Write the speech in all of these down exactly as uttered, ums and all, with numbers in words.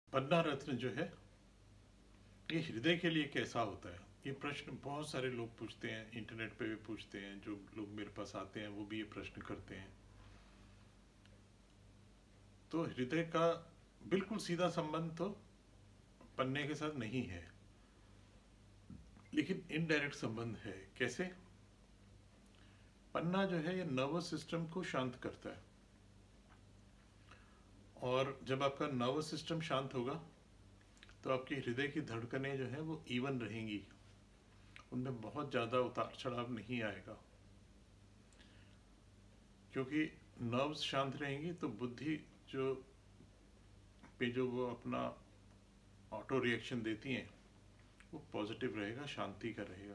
पन्ना रत्न जो है ये हृदय के लिए कैसा होता है, ये प्रश्न बहुत सारे लोग पूछते हैं, इंटरनेट पे भी पूछते हैं, जो लोग मेरे पास आते हैं वो भी ये प्रश्न करते हैं। तो हृदय का बिल्कुल सीधा संबंध तो पन्ने के साथ नहीं है, लेकिन इनडायरेक्ट संबंध है। कैसे? पन्ना जो है ये नर्वस सिस्टम को शांत करता है, और जब आपका नर्वस सिस्टम शांत होगा तो आपकी हृदय की धड़कनें जो है वो इवन रहेंगी, उनमें बहुत ज़्यादा उतार चढ़ाव नहीं आएगा। क्योंकि नर्व्स शांत रहेंगी तो बुद्धि जो पे जो वो अपना ऑटो रिएक्शन देती हैं वो पॉजिटिव रहेगा, शांति का रहेगा।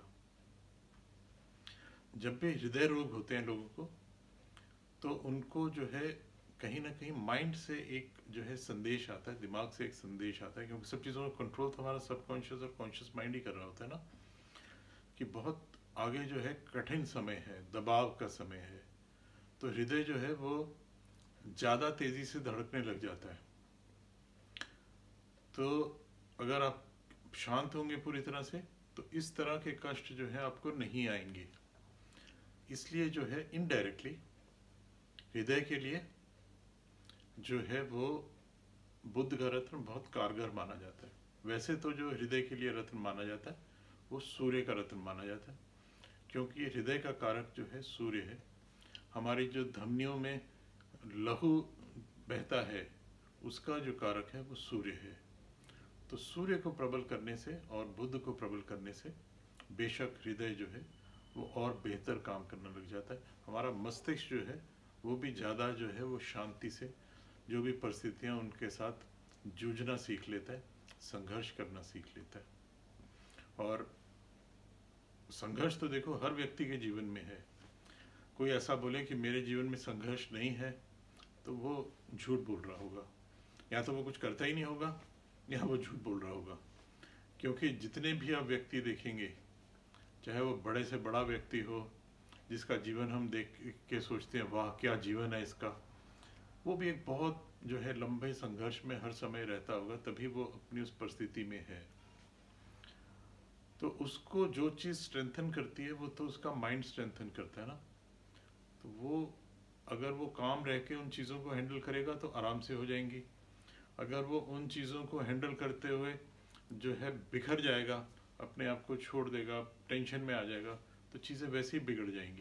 जब भी हृदय रोग होते हैं लोगों को तो उनको जो है कहीं ना कहीं माइंड से एक जो है संदेश आता है, दिमाग से एक संदेश आता है, क्योंकि सब चीज़ों का कंट्रोल तो हमारा सबकॉन्शियस और कॉन्शियस माइंड ही कर रहा होता है ना, कि बहुत आगे जो है कठिन समय है, दबाव का समय है, तो हृदय जो है वो ज़्यादा तेज़ी से धड़कने लग जाता है। तो अगर आप शांत होंगे पूरी तरह से तो इस तरह के कष्ट जो है आपको नहीं आएंगे। इसलिए जो है इनडायरेक्टली हृदय के लिए जो है वो बुद्ध का रत्न बहुत कारगर माना जाता है। वैसे तो जो हृदय के लिए रत्न माना जाता है वो सूर्य का रत्न माना जाता है, क्योंकि हृदय का कारक जो है सूर्य है। हमारी जो धमनियों में लहू बहता है उसका जो कारक है वो सूर्य है। तो सूर्य को प्रबल करने से और बुद्ध को प्रबल करने से बेशक हृदय जो है वो और बेहतर काम करने लग जाता है। हमारा मस्तिष्क जो है वो भी ज़्यादा जो है वो शांति से जो भी परिस्थितियाँ उनके साथ जूझना सीख लेता है, संघर्ष करना सीख लेता है। और संघर्ष तो देखो हर व्यक्ति के जीवन में है। कोई ऐसा बोले कि मेरे जीवन में संघर्ष नहीं है तो वो झूठ बोल रहा होगा, या तो वो कुछ करता ही नहीं होगा या वो झूठ बोल रहा होगा। क्योंकि जितने भी आप व्यक्ति देखेंगे, चाहे वो बड़े से बड़ा व्यक्ति हो जिसका जीवन हम देख के सोचते हैं वाह क्या जीवन है इसका, वो भी एक बहुत जो है लंबे संघर्ष में हर समय रहता होगा, तभी वो अपनी उस परिस्थिति में है। तो उसको जो चीज़ स्ट्रेंथन करती है वो तो उसका माइंड स्ट्रेंथन करता है ना। तो वो अगर वो काम रह के उन चीज़ों को हैंडल करेगा तो आराम से हो जाएंगी। अगर वो उन चीज़ों को हैंडल करते हुए जो है बिखर जाएगा, अपने आप को छोड़ देगा, टेंशन में आ जाएगा, तो चीज़ें वैसे ही बिगड़ जाएंगी।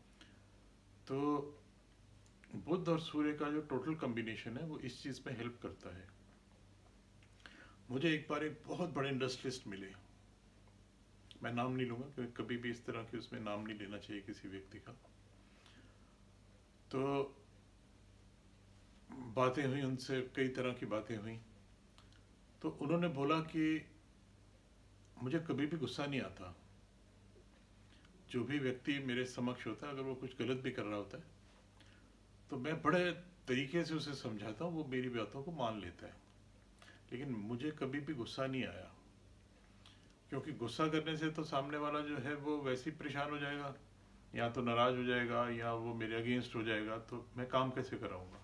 तो बुध और सूर्य का जो टोटल कॉम्बिनेशन है वो इस चीज़ में हेल्प करता है। मुझे एक बार एक बहुत बड़े इंडस्ट्रियलिस्ट मिले, मैं नाम नहीं लूँगा क्योंकि कभी भी इस तरह के उसमें नाम नहीं लेना चाहिए किसी व्यक्ति का। तो बातें हुई उनसे, कई तरह की बातें हुई। तो उन्होंने बोला कि मुझे कभी भी गुस्सा नहीं आता, जो भी व्यक्ति मेरे समक्ष होता है अगर वो कुछ गलत भी कर रहा होता है तो मैं बड़े तरीके से उसे समझाता हूँ, वो मेरी बातों को मान लेता है, लेकिन मुझे कभी भी गुस्सा नहीं आया। क्योंकि गुस्सा करने से तो सामने वाला जो है वो वैसे ही परेशान हो जाएगा, या तो नाराज हो जाएगा या वो मेरे अगेंस्ट हो जाएगा, तो मैं काम कैसे कराऊंगा।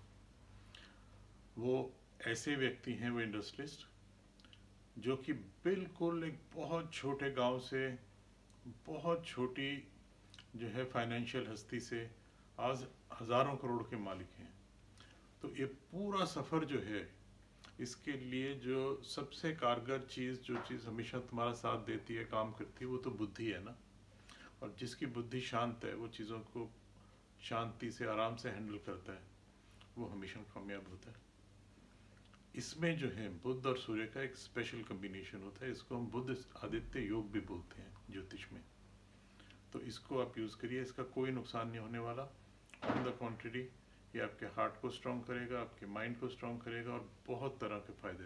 वो ऐसे व्यक्ति हैं, वो इंडस्ट्रियलिस्ट, जो कि बिल्कुल एक बहुत छोटे गांव से, बहुत छोटी जो है फाइनेंशियल हस्ती से आज हज़ारों करोड़ के मालिक हैं। तो ये पूरा सफ़र जो है, इसके लिए जो सबसे कारगर चीज़, जो चीज़ हमेशा तुम्हारा साथ देती है, काम करती है, वो तो बुद्धि है ना। और जिसकी बुद्धि शांत है, वो चीज़ों को शांति से, आराम से हैंडल करता है, वो हमेशा कामयाब होता है। इसमें जो है बुध और सूर्य का एक स्पेशल कॉम्बिनेशन होता है। इसको हम बुध आदित्य योग भी बोलते हैं ज्योतिष में। तो इसको आप यूज़ करिए, इसका कोई नुकसान नहीं होने वाला। ऑन द कॉन्ट्री, ये आपके हार्ट को स्ट्रॉन्ग करेगा, आपके माइंड को स्ट्रॉन्ग करेगा और बहुत तरह के फायदे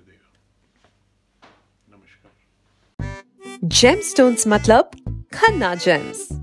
देगा। नमस्कार। जेमस्टोन्स मतलब खन्ना जेम्स।